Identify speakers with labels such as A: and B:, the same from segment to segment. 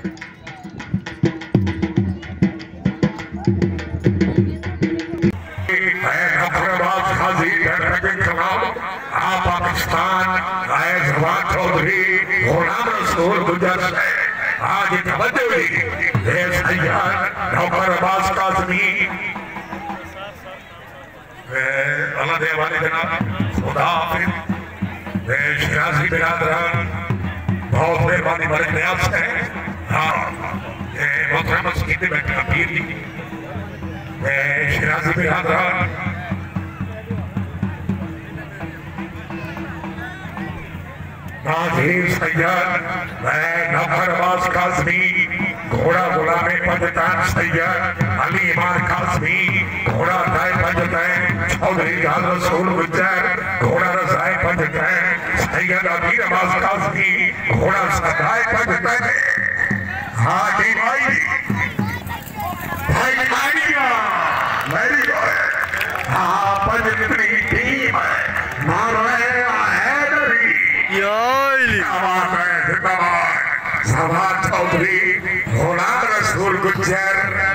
A: पाकिस्तान आए जवान चौधरी गुलाम रसूल गुजर से आज तवज्जो दी सैयद नौकर अब्बास काज़मी अल्लाह दे वाले जनाब खुदा हाफिज शिराजी बिरादरान बहुत मेहरबानी बड़े न्याज है। हाँ ये मोहतरम मस्जिद में बैठे पीर जी शिराजी बिरादरान सैयद नौकर अब्बास काज़मी घोड़ा गुलाम पंजतान सैयद अली इमाम काज़मी घोड़ा दाए पंजतान चौधरी जाल रसूल गुजर घोड़ा रज़ाए पंजतान सैयद अमीर अब्बास काज़मी घोड़ा सदाए पंजतान। हाँ जी भाई मारिया मेरी हाँ पंजतनी टीम मारे हैदरी जवान चौधरी गुलाम रसूल गुजर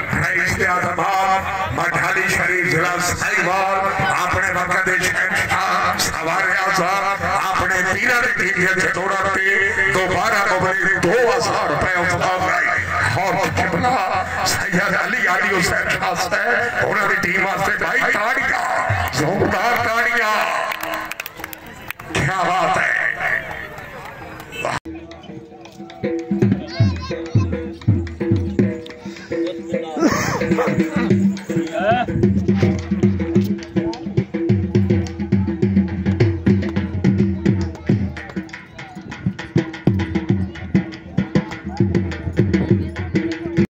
A: मठाली शरीफ जिला साहिवाल अपने वक्त सवारे अपने तीनों टीम के दौड़ा पे दोबारा 2000 रुपए और सैयद अली आली हुसैन उन्होंने टीम वास्ते भाई